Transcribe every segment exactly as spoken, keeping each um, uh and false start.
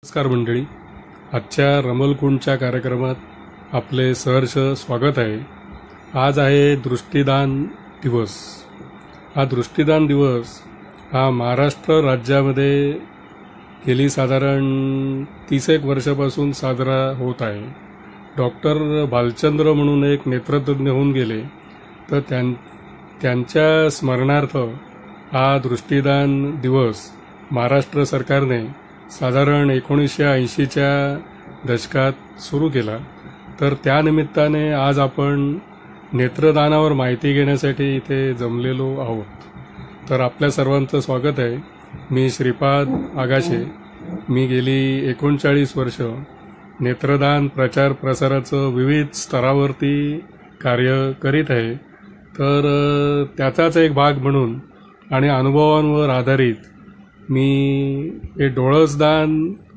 नमस्कार मंडळी, आजच्या रमलकुंडच्या कार्यक्रमात आपले सहर्ष स्वागत आहे. आज आहे दृष्टिदान दिवस. हा दृष्टिदान दिवस हा महाराष्ट्र राज्यामध्ये गेली साधारण तीस एक वर्षापासून साजरा होत आहे. डॉक्टर भालचंद्र म्हणून एक नेत्रतज्ञ होऊन गेले, तर त्यां त्यांच्या स्मरणार्थ हा दृष्टिदान दिवस महाराष्ट्र सरकारने साधारण एकोणीसशे ऐंशीच्या दशकात सुरू केला. तर त्यानिमित्ताने आज आपण नेत्रदानावर माहिती घेण्यासाठी इथे जमलेलो आहोत. तर आपल्या सर्वांचं स्वागत आहे. मी श्रीपाद आगाशे. मी गेली एकोणचाळीस वर्ष नेत्रदान प्रचार प्रसाराचं विविध स्तरावरती कार्य करीत आहे. तर त्याचाच एक भाग म्हणून आणि अनुभवांवर आधारित मी हे डोळसदान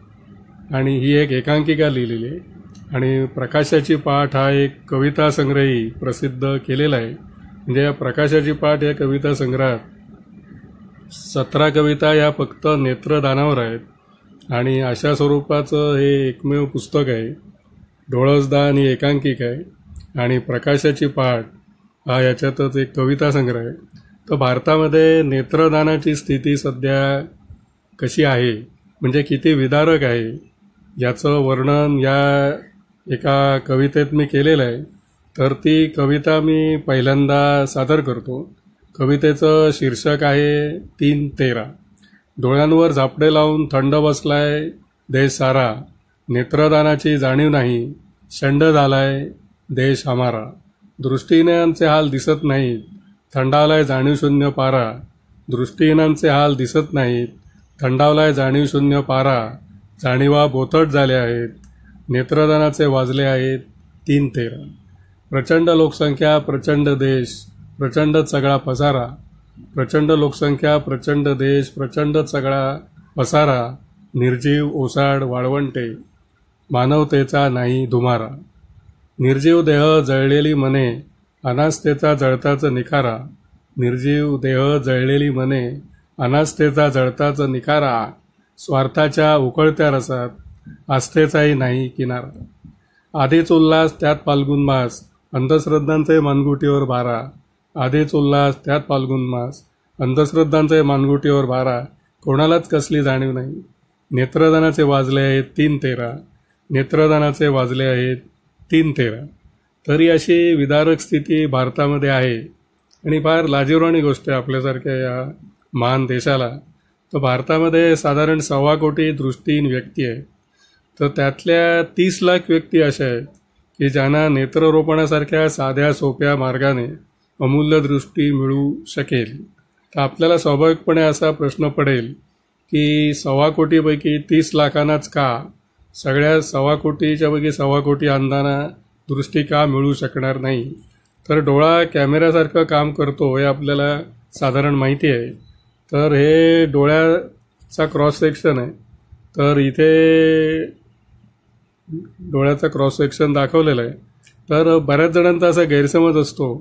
आणि ही एक एकांकिका लिहिलेली आहे आणि प्रकाशाची पाठ हा एक कविता संग्रही प्रसिद्ध केलेला आहे. म्हणजे या प्रकाशाची पाठ या कविता संग्रहात सतरा कविता या फक्त नेत्रदानावर आहेत आणि अशा स्वरूपाचं हे एकमेव पुस्तक आहे. डोळसदान ही एकांकिका आहे आणि प्रकाशाची पाठ हा याच्यातच एक कविता संग्रह आहे. तर भारतामध्ये नेत्रदानाची स्थिती सध्या कशी आहे, म्हणजे किती विदारक आहे, याचं वर्णन या एका कवितेत मी केलेलं आहे. तर ती कविता मी पहिल्यांदा सादर करतो. कवितेचं शीर्षक आहे तीन तेरा. डोळ्यांवर झापडे लावून थंड बसलाय देश सारा, नेत्रदानाची जाणीव नाही शंड झालाय देश हमारा. दृष्टीहीनांचे हाल दिसत नाहीत थंडावलाय जाणीव शून्य पारा. दृष्टीहीनांचे हाल दिसत नाहीत थंडावलाय जाणीव शून्य पारा. जाणीवा बोथट झाल्या आहेत नेत्रदानाचे वाजले आहेत तीन तेरा. प्रचंड लोकसंख्या प्रचंड देश प्रचंड सगळा पसारा. प्रचंड लोकसंख्या प्रचंड देश प्रचंड सगळा पसारा. निर्जीव ओसाड वाळवंटे मानवतेचा नाही धुमारा. निर्जीव देह जळलेली मने अनास्थेचा जळताच निखारा. निर्जीव देह जळलेली मने अनास्थेचा जळताच निखारा. स्वार्थाच्या उकळत्या रसात आस्थेचाही नाही किनारा. आधीच उल्हास त्यात फाल्गुन मास अंधश्रद्धांचे मानगुटीवर भारा. आधीच उल्हास त्यात फाल्गुन मास अंधश्रद्धांचे मानगुटीवर भारा. कोणालाच कसली जाणीव नाही नेत्रदानाचे वाजले आहेत तीन तेरा. नेत्रदानाचे वाजले आहेत तीन तेरा. तरी अशी विदारक स्थिती भारतामध्ये आहे आणि फार लाजिरवाणी गोष्ट आहे आपल्यासारख्या या महान देशाला. तर भारतामध्ये साधारण सव्वा कोटी दृष्टीहीन व्यक्ती आहेत. तर त्यातल्या तीस लाख व्यक्ती अशा आहेत की ज्यांना नेत्ररोपणासारख्या साध्या सोप्या मार्गाने अमूल्य दृष्टी मिळू शकेल. तर आपल्याला स्वाभाविकपणे असा प्रश्न पडेल की सव्वा कोटीपैकी तीस लाखांनाच का, सगळ्या सव्वा कोटीच्या पैकी सव्वा कोटी अंधांना दृष्टी का मिळू शकणार नाही. तर डोळा कॅमेऱ्यासारखं काम करतो हे आपल्याला साधारण माहिती आहे. तर हे डोळ्याचा क्रॉस सेक्शन आहे. तर इथे डोळ्याचा क्रॉस सेक्शन दाखवलेला आहे. तर बऱ्याच जणांचा असा गैरसमज असतो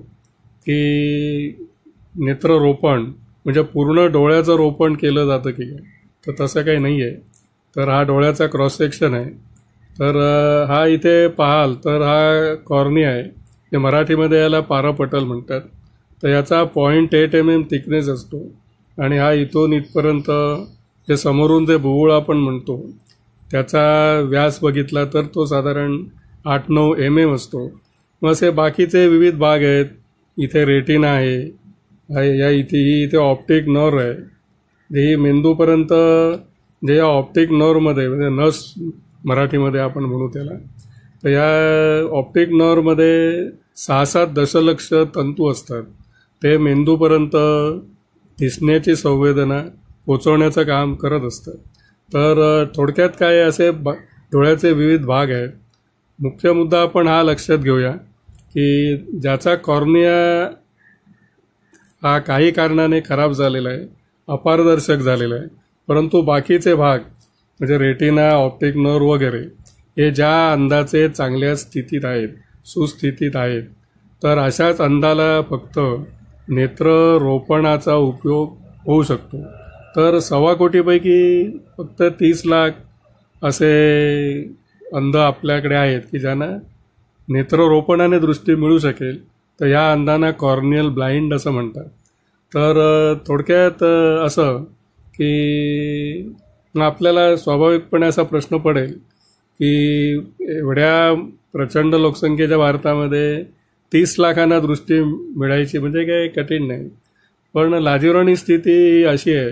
की नेत्ररोपण म्हणजे पूर्ण डोळ्याचं रोपण केलं जातं की काय, तर तसं काही नाही आहे. तर हा डोळ्याचा क्रॉस सेक्शन आहे. तर हा इथे पाहाल तर हा कॉर्निया आहे. हे मराठीमध्ये याला पारापटल म्हणतात. तर याचा point eight M M thickness असतो आणि हा इथून इथपर्यंत जे समोरून जे बुबुळ आपण म्हणतो त्याचा व्यास बघितला तर तो साधारण आठ नऊ एम एम असतो. मग असे बाकीचे विविध भाग आहेत. इथे रेटिना आहे, या इथे ही इथे ऑप्टिक नर्व आहे. ही मेंदूपर्यंत जे या ऑप्टिक नर्वमध्ये म्हणजे नस मराठीमध्ये आपण म्हणू त्याला. तर या ऑप्टिक नर्वमध्ये सहा सात दशलक्ष तंतू असतात. ते मेंदूपर्यंत दिसण्याची संवेदना पोचवण्याचं काम करत असतं. तर थोडक्यात काय असे डोळ्याचे विविध भाग आहेत. मुख्य मुद्दा आपण हा लक्षात घेऊया की ज्याचा कॉर्निया हा काही कारणाने खराब झालेला आहे, अपारदर्शक झालेला आहे, परंतु बाकीचे भाग म्हणजे रेटिना ऑप्टिक नर्व वगैरे हे ज्या अंधाचे चांगल्या स्थितीत आहेत, सुस्थितीत आहेत, तर अशाच अंधाला फक्त नेत्ररोपणाचा उपयोग होऊ शकतो. तर सव्वा कोटीपैकी फक्त तीस लाख असे अंध आपल्याकडे आहेत की ज्यांना नेत्ररोपणाने दृष्टी मिळू शकेल, तर या अंधांना कॉर्नियल ब्लाइंड असं म्हणतात. तर थोडक्यात असं की आपल्याला स्वाभाविकपणे असा प्रश्न पडेल की एवढ्या प्रचंड लोकसंख्येच्या भारतामध्ये तीस लाखांना दृष्टी मिळायची म्हणजे काही कठीण नाही. पण लाजिरवाणी स्थिती अशी आहे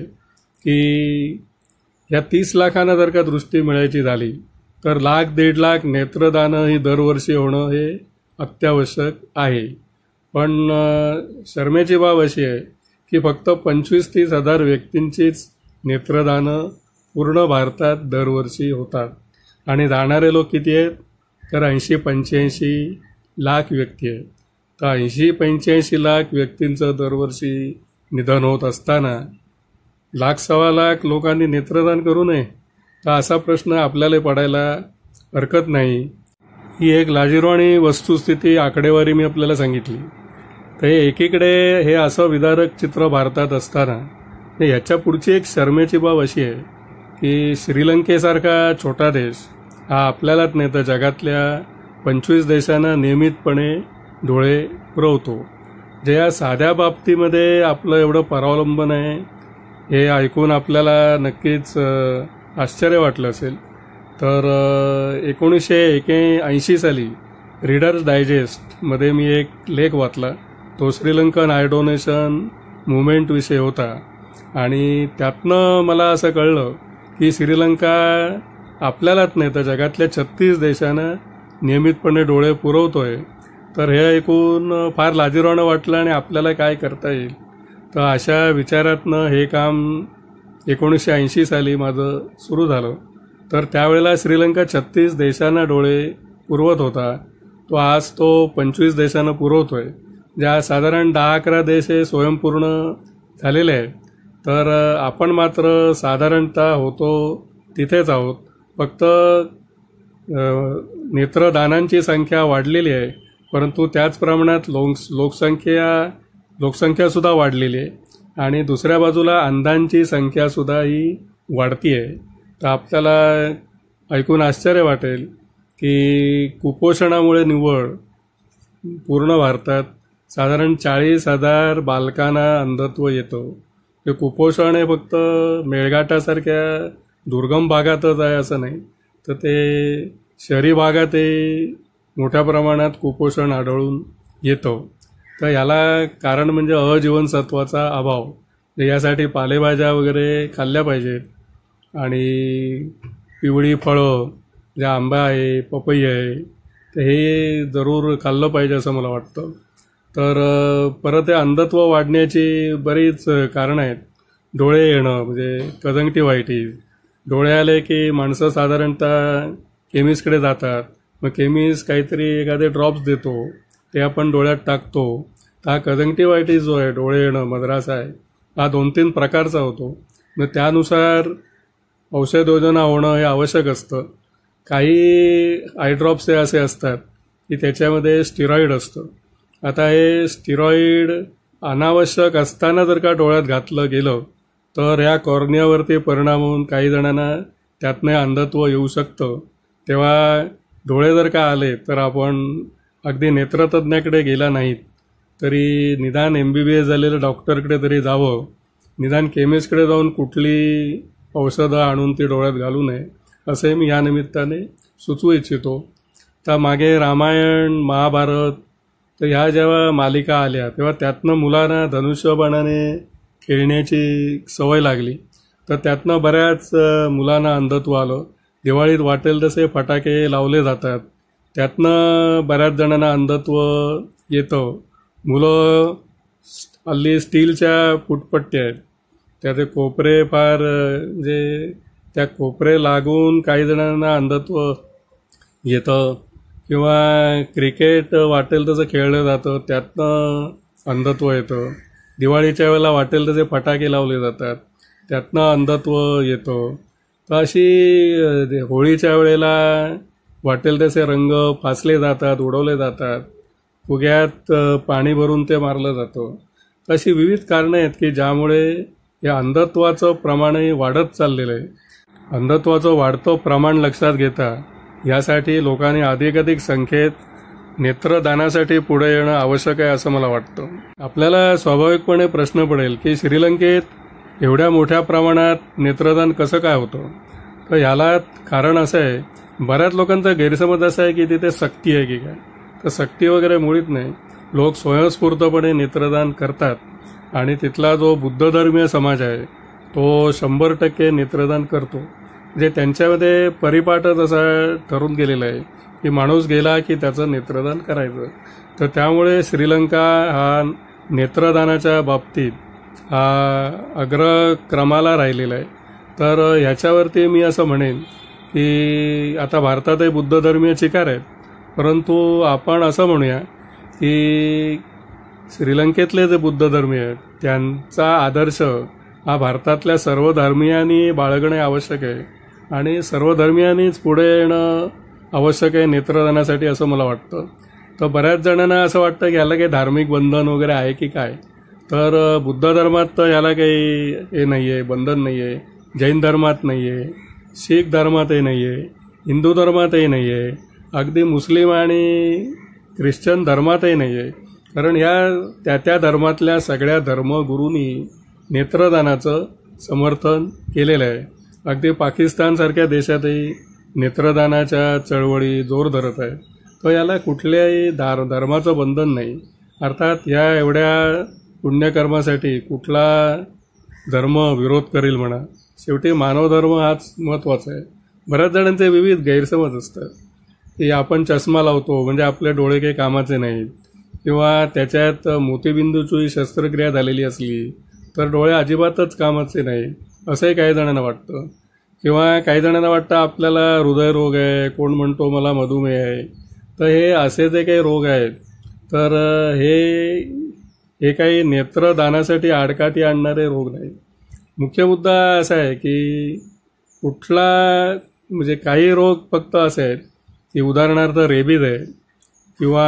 की ह्या तीस लाखांना जर का दृष्टी मिळायची झाली तर लाख दीड लाख नेत्रदानं ही दरवर्षी होणं हे अत्यावश्यक आहे. पण शरमेची बाब अशी आहे की फक्त पंचवीस तीस हजार व्यक्तींचीच नेत्रदानं पूर्ण भारतात दरवर्षी होतात आणि जाणारे लोक किती आहेत तर ऐंशी पंच्याऐंशी लाख व्यक्ती आहेत. तर ऐंशी पंच्याऐंशी लाख व्यक्तींचं दरवर्षी निधन होत असताना लाख सव्वा लाख लोकांनी नेत्रदान करू नये तर असा प्रश्न आपल्याला पडायला हरकत नाही. ही एक लाजिरवाणी वस्तुस्थिती आकडेवारी मी आपल्याला सांगितली. तर एकीकडे हे असं विदारक चित्र भारतात असताना याच्या पुढची एक शरमेची बाब अशी आहे की श्रीलंकेसारखा छोटा देश हा आपल्यालाच नाही तर जगातल्या पंचवीस देशांना नियमितपणे डोळे पुरवतो. जे या साध्या बाबतीमध्ये आपलं एवढं परावलंबन आहे हे ऐकून आपल्याला नक्कीच आश्चर्य वाटलं असेल. तर एकोणीसशे एके ऐंशी साली रीडर्स डायजेस्टमध्ये मी एक लेख वाचला. तो श्रीलंकन आय डोनेशन मुवमेंटविषयी होता आणि त्यातनं मला असं कळलं की श्रीलंका आपल्यालाच नाही तर जगातल्या छत्तीस देशांना नियमितपणे डोळे पुरवतोय. तर हे ऐकून फार लाजिरवाणं वाटलं आणि आपल्याला काय करता येईल. तर अशा विचारातनं हे काम एकोणीसशे ऐंशी साली माझं सुरू झालं. तर त्यावेळेला श्रीलंका छत्तीस देशांना डोळे पुरवत होता, तो आज तो पंचवीस देशांना पुरवतोय. ज्या साधारण दहा अकरा देश हे स्वयंपूर्ण झालेले आहेत. तर आपण मात्र साधारणतः होतो तिथेच आहोत. फक्त नेत्रदानांची संख्या वाढलेली आहे, परंतु त्याच प्रमाणात लोक लोकसंख्या लोकसंख्यासुद्धा वाढलेली आहे आणि दुसऱ्या बाजूला अंधांची संख्यासुद्धा ही वाढती आहे. तर आपल्याला ऐकून आश्चर्य वाटेल की कुपोषणामुळे निव्वळ पूर्ण भारतात साधारण चाळीस हजार बालकांना अंधत्व येतं. हे कुपोषण हे फक्त मेळघाटासारख्या दुर्गम भागातच आहे असं नाही, तर ते शहरी भागातही मोठ्या प्रमाणात कुपोषण आढळून येतं. तर याला कारण म्हणजे अजीवनसत्वाचा अभाव. यासाठी पालेभाज्या वगैरे खाल्ल्या पाहिजेत आणि पिवळी फळं ज्या आंबा आहे पपई आहे तर हे जरूर खाल्लं पाहिजे असं मला वाटतं. तर परत हे अंधत्व वाढण्याची बरीच कारणं आहेत. डोळे येणं म्हणजे कंजंक्टिव्हायटीस. डोळे आले की माणसं साधारणतः केमिस्टकडे जातात. मग केमिस्ट काहीतरी एखादे ड्रॉप्स देतो, ते आपण डोळ्यात टाकतो. हा कंजंक्टिव्हायटीस जो आहे डोळे येणं मद्रास आहे हा दोन तीन प्रकारचा होतो. मग त्यानुसार औषध योजना होणं हे आवश्यक असतं. काही आय ड्रॉप्स हे असे असतात की त्याच्यामध्ये स्टिरॉइड असतं. आता हे स्टिरॉइड अनावश्यक असताना जर का डोळ्यात घातलं गेलं तर या कॉर्नियावरती परिणाम होऊन काही जणांना त्यातनं अंधत्व येऊ शकतं. तेव्हा डोळे जर का आले तर आपण अगदी नेत्रतज्ञाकडे गेला नाहीत तरी निदान एम बी बी एस झालेल्या डॉक्टरकडे तरी जावं. निदान केमिस्टकडे जाऊन कुठली औषधं आणून ती डोळ्यात घालू नये असे मी या निमित्ताने सुचवू इच्छितो. तर मागे रामायण महाभारत तर ह्या जेव्हा मालिका आल्या तेव्हा त्यातनं मुलांना धनुष्यबाणाने खेळण्याची सवय लागली. तर त्यातनं बऱ्याच मुलांना अंधत्व आलं. दिवाळीत वाटेल तसे फटाके लावले जातात, त्यातनं बऱ्याच जणांना अंधत्व येतं. मुलं हल्ली स्टीलच्या फुटपट्ट्या आहेत त्याचे कोपरे फार म्हणजे त्या कोपरे लागून काही जणांना अंधत्व येतं. किंवा क्रिकेट वाटेल तसं खेळलं जातं त्यातनं अंधत्व येतं. दिवाळीच्या वेळेला वाटेल तसे फटाके लावले जातात त्यातनं अंधत्व येतं. तर अशी होळीच्या वेळेला वाटेल तसे रंग फासले जातात, उडवले जातात, फुग्यात पाणी भरून ते मारलं जातं. अशी विविध कारणं आहेत की ज्यामुळे या अंधत्वाचं प्रमाणही वाढत चाललेलं आहे. अंधत्वाचं वाढतं प्रमाण लक्षात घेता यासाठी लोकांनी अधिकाधिक संख्येत नेत्रदानासाठी पुढे येणं आवश्यक आहे असं मला वाटतं. आपल्याला स्वाभाविकपणे प्रश्न पडेल की श्रीलंकेत एवढ्या मोठ्या प्रमाणात नेत्रदान कसं काय होतं. तर ह्याला कारण असं आहे, बऱ्याच लोकांचा गैरसमज असा आहे की तिथे सक्ती आहे की काय. तर सक्ती वगैरे मुळीच नाही. लोक स्वयंस्फूर्तपणे नेत्रदान करतात आणि तिथला जो बुद्ध धर्मीय समाज आहे तो शंभर टक्के नेत्रदान करतो. म्हणजे त्यांच्यामध्ये परिपाठच असा ठरून गेलेला आहे की माणूस गेला की त्याचं नेत्रदान करायचं. तर त्यामुळे श्रीलंका हा नेत्रदानाच्या बाबतीत हा अग्रक्रमाला राहिलेला आहे. तर ह्याच्यावरती मी असं म्हणेन की आता भारतातही बुद्ध धर्मीय चिकार आहेत, परंतु आपण असं म्हणूया की श्रीलंकेतले जे बुद्ध धर्मीय आहेत त्यांचा आदर्श हा भारतातल्या सर्व धर्मीयांनी बाळगणे आवश्यक आहे आणि सर्व धर्मीयांनीच पुढे येणं आवश्यक आहे नेत्रदानासाठी असं मला वाटतं. तर बऱ्याच जणांना असं वाटतं की याला काही धार्मिक बंधन वगैरे आहे की काय. तर बुद्ध धर्मात तर याला काही हे नाही आहे, बंधन नाही आहे. जैन धर्मात नाही आहे, शीख धर्मातही नाही आहे, हिंदू धर्मातही नाही आहे, अगदी मुस्लिम आणि ख्रिश्चन धर्मातही नाही आहे. कारण ह्या त्या त्या धर्मातल्या सगळ्या धर्मगुरूंनी नेत्रदानाचं समर्थन केलेलं आहे. अगदी पाकिस्तानसारख्या देशातही नेत्रदानाच्या चळवळी जोर धरत आहे. तर याला कुठल्याही धार धर्माचं बंधन नाही. अर्थात या एवढ्या पुण्यकर्मासाठी कुठला धर्म विरोध करेल म्हणा. शेवटी मानवधर्म हाच महत्त्वाचा आहे. बऱ्याच जणांचे विविध गैरसमज असतात की आपण चष्मा लावतो म्हणजे आपले डोळे काही कामाचे नाहीत, किंवा त्याच्यात मोतीबिंदूची शस्त्रक्रिया झालेली असली तर डोळे अजिबातच कामाचे नाही असंही काही जणांना वाटतं. किंवा काही जणांना वाटतं आपल्याला हृदयरोग आहे, कोण म्हणतो मला मधुमेह आहे. तर हे असे जे काही रोग आहेत तर हे हे काही नेत्रदानासाठी आडकाठी आणणारे रोग नाहीत. मुख्य मुद्दा असा आहे की कुठला म्हणजे काही रोग फक्त असे आहेत की उदाहरणार्थ रेबीज आहे किंवा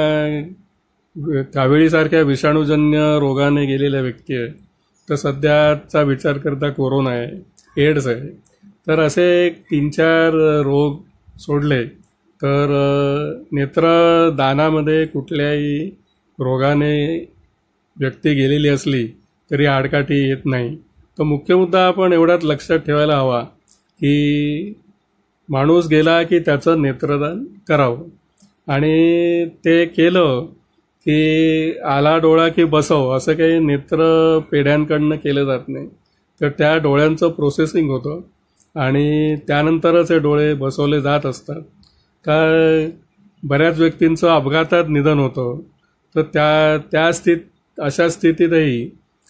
काविळीसारख्या विषाणूजन्य रोगाने गेलेल्या व्यक्ती आहे. तर सध्याचा विचार करता कोरोना आहे, एड्स आहे. तर असे एक तीन चार रोग सोडले तर नेत्रदानामध्ये कुठल्याही रोगाने व्यक्ती गेलेली असली तरी आडकाठी येत नाही. तर मुख्य मुद्दा आपण एवढाच लक्षात ठेवायला हवा की माणूस गेला की त्याचं नेत्रदान करावं. आणि ते केलं की आला डोळा की बसव असं काही नेत्र पेढ्यांकडनं केलं जात नाही. तर त्या डोळ्यांचं प्रोसेसिंग होतं आणि त्यानंतरच हे डोळे बसवले जात असतात. का बऱ्याच व्यक्तींचं अपघातात निधन होतं. तर त्या त्या स्थित अशा स्थितीतही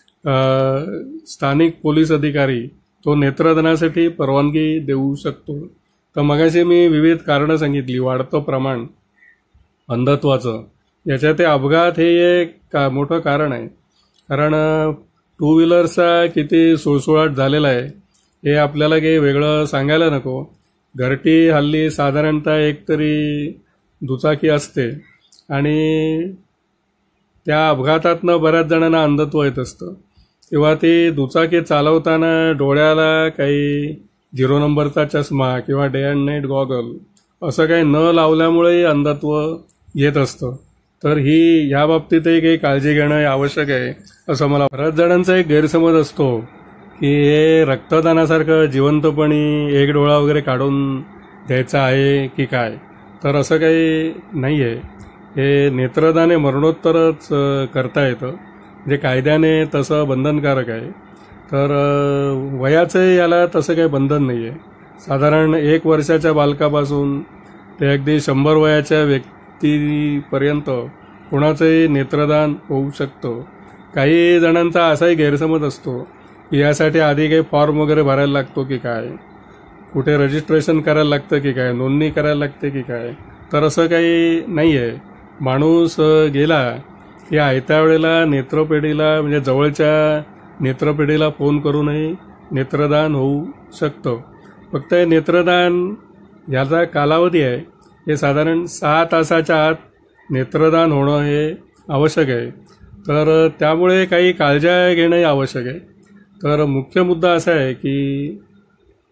स्थानिक पोलीस अधिकारी तो नेत्रदानासाठी परवानगी देऊ शकतो. तर मगाशी मी विविध कारणं सांगितली. वाढतं प्रमाण अंधत्वाचं, याच्यात ते अपघात हे एक का मोठं कारण आहे. कारण टू व्हीलरचा किती सुळसुळाट झालेला आहे हे आपल्याला काही वेगळं सांगायला नको. घरटी हल्ली साधारणतः एक तरी दुचाकी असते आणि त्या अपघातातनं बऱ्याच जणांना अंधत्व येत असतं. किंवा ती दुचाकी चालवताना डोळ्याला काही झिरो नंबरचा चष्मा किंवा डे अँड नाईट गॉगल असं काही न लावल्यामुळेही अंधत्व येत असतं. तर ही ह्या बाबतीतही काही काळजी घेणं आवश्यक आहे असं मला. बऱ्याच जणांचा एक गैरसमज असतो की हे रक्तदानासारखं जिवंतपणी एक डोळा वगैरे काढून द्यायचा आहे की काय. तर असं काही नाही आहे. हे नेत्रदान हे मरणोत्तरच करता येतं. जे कायद्याने तसं बंधनकारक आहे. तर वयाचं याला तसं काही बंधन नाही आहे. साधारण एक वर्षाच्या बालकापासून ते अगदी शंभर वयाच्या व्यक्तीपर्यंत कोणाचंही नेत्रदान होऊ शकतं. काही जणांचा असाही गैरसमज असतो की यासाठी आधी काही फॉर्म वगैरे भरायला लागतो की काय, कुठे रजिस्ट्रेशन करायला लागतं की काय, नोंदणी करायला लागते की काय. तर असं काही नाही आहे. माणूस गेला की आयत्या वेळेला नेत्रपेढीला म्हणजे जवळच्या नेत्रपेढीला फोन करूनही नेत्रदान होऊ शकतं. फक्त हे नेत्रदान याचा कालावधी आहे हे साधारण सहा तासाच्या आत नेत्रदान होणं हे आवश्यक आहे. तर त्यामुळे काही काळज्या घेणंही आवश्यक आहे. तर मुख्य मुद्दा असा आहे की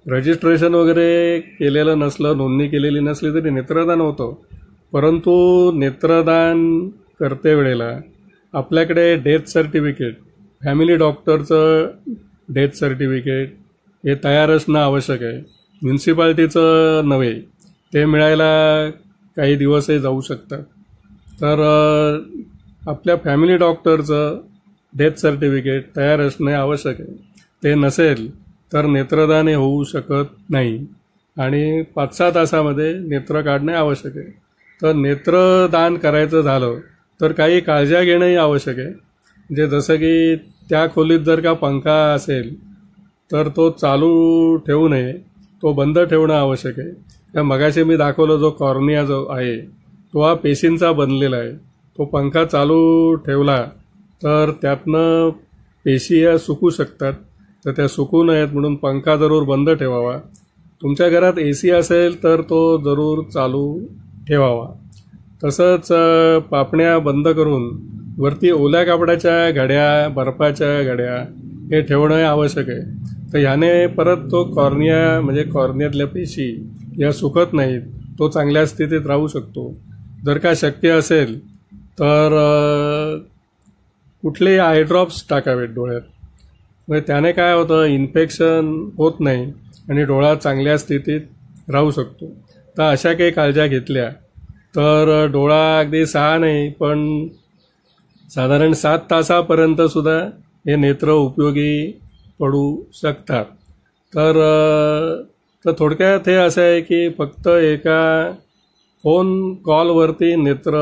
रजिस्ट्रेशन वगैरे केलेलं नसलं, नोंदणी केलेली नसली तरी नेत्रदान होतं. परंतु नेत्रदान करते वेळेला आपल्याकडे डेथ सर्टिफिकेट, फॅमिली डॉक्टरचं डेथ सर्टिफिकेट हे तयार असणं आवश्यक आहे. म्युन्सिपाल्टीचं नव्हे, ते मिळायला काही दिवसही जाऊ शकतात. तर आपल्या फॅमिली डॉक्टरचं डेथ सर्टिफिकेट तयार असणे आवश्यक आहे. ते नसेल तर नेत्रदान हे होऊ शकत नाही आणि पाच सहा तासामध्ये नेत्र काढणे आवश्यक आहे. तर नेत्रदान करायचं झालं तर काही काळज्या घेणंही आवश्यक आहे. म्हणजे जसं की त्या खोलीत जर का पंखा असेल तर तो चालू ठेवू नये, तो बंद ठेवणं आवश्यक आहे. त्या मगाशी मी दाखवलं जो कॉर्निया जो आहे तो हा पेशींचा बनलेला आहे. तो पंखा चालू ठेवला तर त्यातनं पेशी या सुकू शकतात, तर त्या सुकू नयेत म्हणून पंखा जरूर बंद ठेवावा. तुमच्या घरात ए सी असेल तर तो जरूर चालू ठेवावा. तसंच पापण्या बंद करून वरती ओल्या कापडाच्या घड्या, बर्फाच्या घड्या हे ठेवणं आवश्यक आहे. तर ह्याने परत तो कॉर्निया म्हणजे कॉर्नियातल्या पेशी या सुकत नाहीत, तो चांगल्या स्थितीत राहू शकतो. जर का शक्य असेल तर कुठलेही आय ड्रॉप्स टाकावेत डोळ्यात. म्हणजे त्याने काय होतं, इन्फेक्शन होत नाही आणि डोळा चांगल्या स्थितीत राहू शकतो. तर अशा काही काळज्या घेतल्या तर डोळा अगदी सहा नाही पण साधारण सात तासापर्यंत सुद्धा हे नेत्र उपयोगी पडू शकतात. तर तर थोडक्यात हे असं आहे की फक्त एका फोन कॉलवरती नेत्र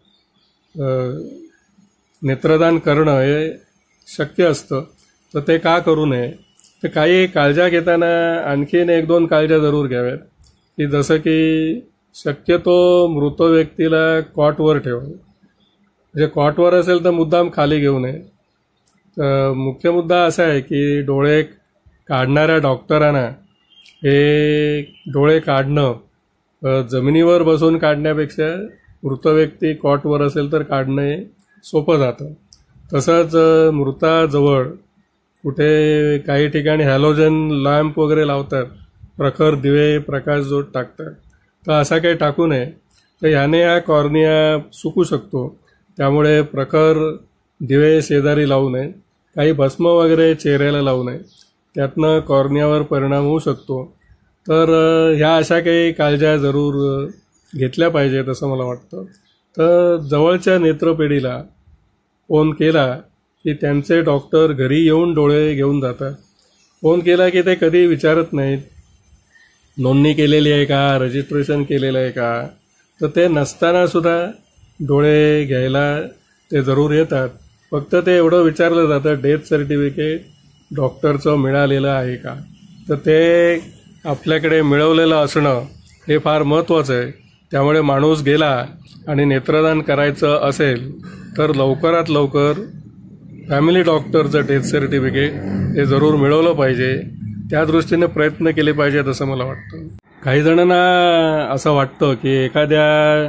नेत्रदान करणं हे शक्य असतं. तर ते का करू नये, तर काही काळज्या घेताना आणखीन एक दोन काळज्या जरूर घ्याव्यात. की जसं की शक्यतो मृत व्यक्तीला कॉटवर ठेवावं. म्हणजे कॉटवर असेल तर मुद्दाम खाली घेऊ नये. तर मुख्य मुद्दा असा आहे की डोळे काढणाऱ्या डॉक्टरांना हे डोळे काढणं जमिनीवर बसून काढण्यापेक्षा मृत व्यक्ती कॉटवर असेल तर काढणं हे सोपं जातं. तसंच मृताजवळ कुठे काही ठिकाणी हॅलोजन लॅम्प वगैरे लावतात, प्रखर दिवे प्रकाशझोत टाकतात, तर असा काही टाकू नये. तर ह्याने हा कॉर्निया सुकू शकतो. त्यामुळे प्रखर दिवे शेजारी लावू नये. काही भस्म वगैरे चेहऱ्याला लावू नये, त्यातनं कॉर्नियावर परिणाम होऊ शकतो. तर ह्या अशा काही काळज्या जरूर घेतल्या पाहिजेत असं मला वाटतं. तर जवळच्या नेत्रपेढीला फोन केला की त्यांचे डॉक्टर घरी येऊन डोळे घेऊन जातात. फोन केला की ते कधी विचारत नाहीत नोंदणी केलेली आहे का, रजिस्ट्रेशन केलेलं आहे का. तर ते नसताना सुद्धा डोळे घ्यायला ते जरूर येतात. फक्त ते एवढं विचारलं जातं डेथ सर्टिफिकेट डॉक्टरचं मिळालेलं आहे का. तर ते आपल्याकडे मिळवलेलं असणं हे फार महत्त्वाचं आहे. त्यामुळे माणूस गेला आणि नेत्रदान करायचं असेल तर लवकरात लवकर फॅमिली डॉक्टरचं डेथ सर्टिफिकेट हे जरूर मिळवलं पाहिजे. त्या दृष्टीने प्रयत्न केले पाहिजेत असं मला वाटतं. काही जणांना असं वाटतं की एखाद्या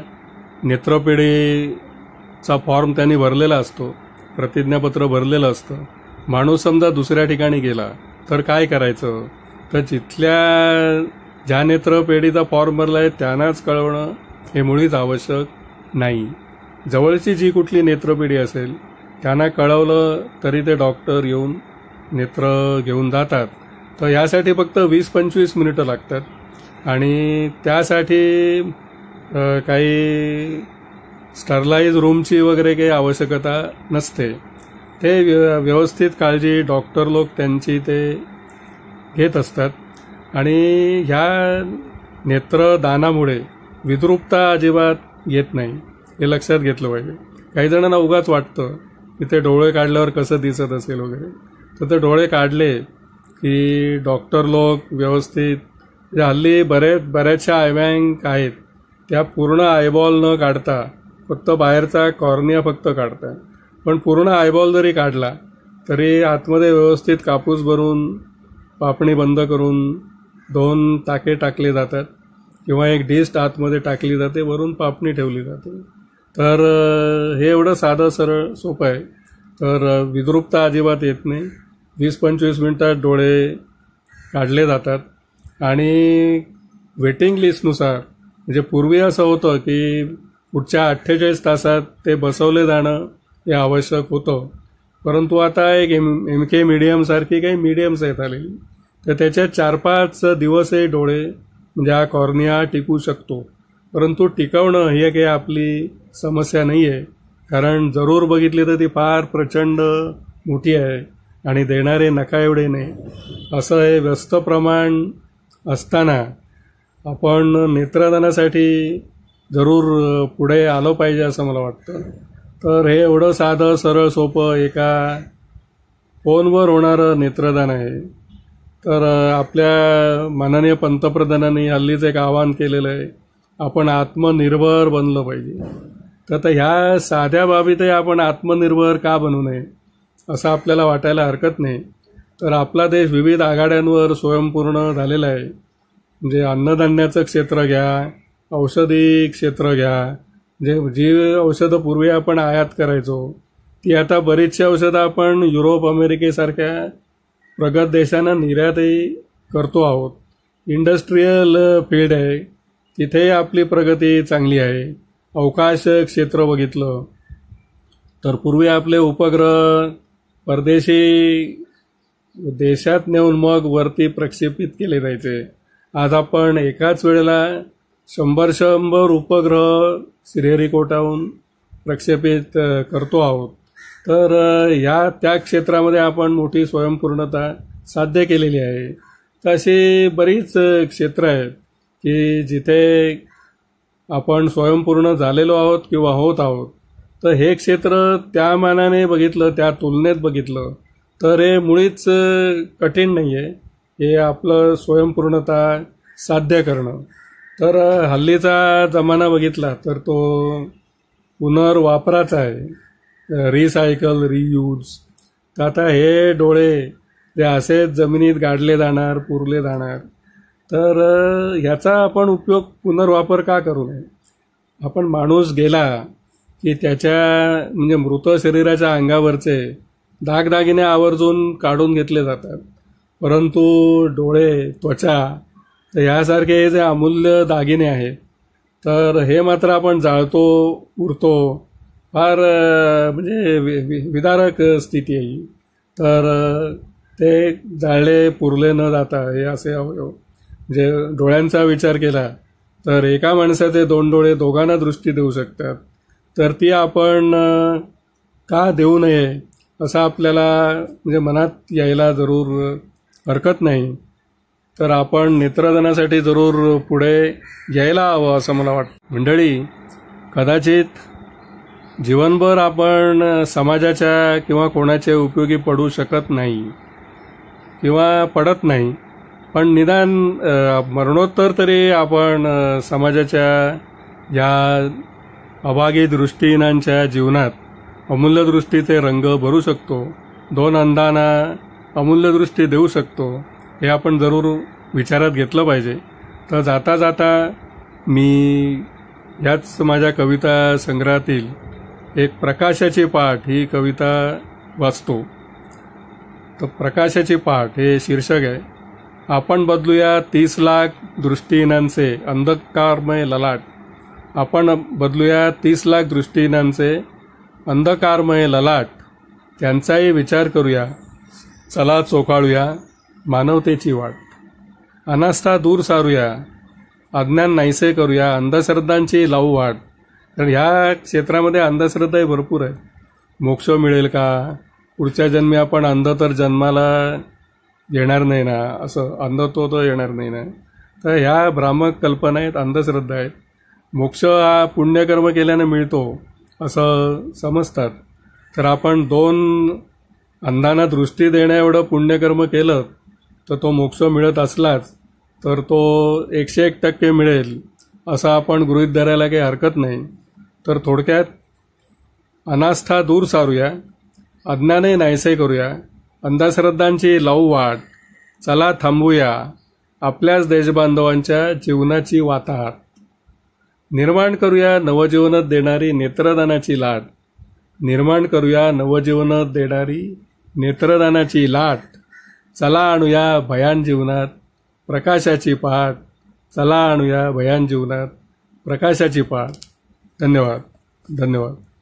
नेत्रपेढीचा फॉर्म त्यांनी भरलेला असतो, प्रतिज्ञापत्र भरलेलं असतं. माणूस समजा दुसऱ्या ठिकाणी गेला तर काय करायचं. तर जिथल्या ज्या नेत्रपेढीचा फॉर्म भरला आहे त्यांनाच कळवणं हे मुळीच आवश्यक नाही. जवळची जी कुठली नेत्रपेढी असेल त्यांना कळवलं तरी ते डॉक्टर येऊन नेत्र घेऊन जातात. तर यासाठी फक्त वीस पंचवीस मिनिटं लागतात आणि त्यासाठी काही स्टरलाइज रूमची वगैरे काही आवश्यकता नसते. ते व्यवस्थित काळजी डॉक्टर लोक त्यांची ते घेत असतात. आणि ह्या नेत्रदानामुळे विद्रुपता अजिबात येत नाही, हे लक्षात घेतलं पाहिजे. काही जणांना उगाच वाटतं की ते डोळे काढल्यावर कसं दिसत असेल वगैरे. तर ते डोळे काढले की डॉक्टर लोक व्यवस्थित, हल्ली बरेच बऱ्याचशा आयबँक आहेत त्या पूर्ण आयबॉल न काढता फक्त बाहेरचा कॉर्निया फक्त काढतात. पण पूर्ण आयबॉल जरी काढला तरी आतमध्ये व्यवस्थित कापूस भरून पापणी बंद करून दोन टाके टाकले जातात किंवा एक डिस्ट आतमध्ये टाकली जाते, वरून पापणी ठेवली जाते. तर हे एवढं साधं सरळ सोपं आहे. तर विद्रुपता अजिबात येत नाही. वीस पंचवीस मिनिटात डोळे काढले जातात आणि वेटिंग लिस्टनुसार, म्हणजे पूर्वी असं होतं की पुढच्या अठ्ठेचाळीस तासात ते बसवले जाणं हे आवश्यक होतं, परंतु आता एक एम एम के मीडियमसारखी काही मीडियम्स आहेत आलेली, तर त्याच्यात चार पाच दिवसही डोळे म्हणजे हा कॉर्निया टिकू शकतो. परंतु टिकवणं ही काही आपली समस्या नाही आहे, कारण जरूर बघितली तर ती फार प्रचंड मोठी आहे आणि देणारे नका एवढे नाही. असं हे व्यस्त प्रमाण असताना आपण नेत्रदानासाठी जरूर पुढे आलो पाहिजे असं मला वाटतं. तर हे एवढं साधं सरळ सोपं एका फोनवर होणारं नेत्रदान आहे. तर आपल्या माननीय पंतप्रधानांनी हल्लीच एक आवाहन केलेलं आहे, आपण आत्मनिर्भर बनलं पाहिजे. तर आता ह्या साध्या बाबीतही आपण आत्मनिर्भर का बनू नये असं आपल्याला वाटायला हरकत नाही. तर आपला देश विविध आघाड्यांवर स्वयंपूर्ण झालेला आहे. म्हणजे अन्नधान्याचं क्षेत्र घ्या, औषधी क्षेत्र घ्या, जे जी औषधं पूर्वी आपण आयात करायचो ती आता बरीचशी औषधं आपण युरोप अमेरिकेसारख्या प्रगत देशांना निर्यातही करतो आहोत. इंडस्ट्रीयल फील्ड आहे, तिथेही आपली प्रगती चांगली आहे. अवकाश क्षेत्र बघितलं तर पूर्वी आपले उपग्रह परदेशी देशात नेऊन मग वरती प्रक्षेपित केले जायचे. आज आपण एकाच वेळेला शंभर शंभर उपग्रह श्रीहरिकोटाहून प्रक्षेपित करतो आहोत. तर ह्या त्या क्षेत्रामध्ये आपण मोठी स्वयंपूर्णता साध्य केलेली आहे. तर अशी बरीच क्षेत्र आहेत की जिथे आपण स्वयंपूर्ण झालेलो आहोत किंवा होत आहोत. तर हे क्षेत्र त्या मानाने बघितलं, त्या तुलनेत बघितलं तर हे मुळीच कठीण नाही आहे हे आपलं स्वयंपूर्णता साध्य करणं. तर हल्लीचा जमाना बघितला तर तो पुनर्वापराचा आहे, रिसायकल रियूज. तर आता हे डोळे जे असेच जमिनीत गाडले जाणार, पुरले जाणार, तर ह्याचा आपण उपयोग पुनर्वापर का करू नये. आपण माणूस गेला की त्याच्या म्हणजे मृत शरीराच्या अंगावरचे दागदागिने आवर्जून काढून घेतले जातात, परंतु डोळे, त्वचा तर ह्यासारखे जे अमूल्य दागिने आहेत तर हे मात्र आपण जाळतो, उरतो. फार म्हणजे विदारक स्थिती आहे. तर ते जाळले पुरले न जाता हे असे अवयव, म्हणजे डोळ्यांचा विचार केला तर एका माणसाचे दोन डोळे दोघांना दृष्टी देऊ शकतात. तर ती आपण का देऊ नये असं आपल्याला म्हणजे मनात यायला जरूर हरकत नाही. तर आपण नेत्रदानासाठी जरूर पुढे यायला हवं असं मला वाटतं. मंडळी, कदाचित जीवनभर आपण समाजाच्या किंवा कोणाचे उपयोगी पडू शकत नाही किंवा पडत नाही, पण निदान मरणोत्तर तरी आपण समाजाच्या या अभागी दृष्टीहीनांच्या जीवनात अमूल्य दृष्टीचे रंग भरू शकतो, दोन अंधांना अमूल्य दृष्टी देऊ शकतो, हे आपण जरूर विचारात घेतलं पाहिजे. तर जाता जाता मी ह्याच माझ्या कविता संग्रहातील एक प्रकाशाची पाठ ही कविता वाचतो. तर प्रकाशाची पाठ हे शीर्षक आहे. आपण बदलूया तीस लाख दृष्टीहीनांचे अंधकारमय ललाट. आपण बदलूया तीस लाख दृष्टीहीनांचे अंधकारमय ललाट. त्यांचाही विचार करूया, चला चोखाळूया मानवतेची वाट. अनास्था दूर सारूया, अज्ञान नाहीसे करूया, अंधश्रद्धांची लावू वाट. कारण ह्या क्षेत्रामध्ये अंधश्रद्धाही भरपूर आहे. मोक्ष मिळेल का, पुढच्या जन्मी आपण अंध तर जन्माला येणार नाही ना, असं अंधत्व तर येणार नाही ना. तर ह्या भ्रामक कल्पना आहेत, अंधश्रद्धा आहेत. मोक्ष हा पुण्यकर्म केल्याने मिळतो असं समजतात. तर आपण दोन अंधांना दृष्टी देण्या एवढं पुण्यकर्म केलं तर तो मोक्ष मिळत असलाच तर तो एकशे एक टक्के मिळेल असं आपण गृहीत धरायला काही हरकत नाही. तर थोडक्यात अनास्था दूर सारूया, अज्ञानही नाहीसे करूया, अंधश्रद्धांची लावू वाट. चला थांबूया आपल्याच देशबांधवांच्या जीवनाची वाताहत. निर्माण करूया नवजीवनात देणारी नेत्रदानाची लाट. निर्माण करूया नवजीवनात देणारी नेत्रदानाची लाट. चला आणूया भयान जीवनात प्रकाशाची पाठ. चला आणूया भयान जीवनात प्रकाशाची पाठ. धन्यवाद. धन्यवाद.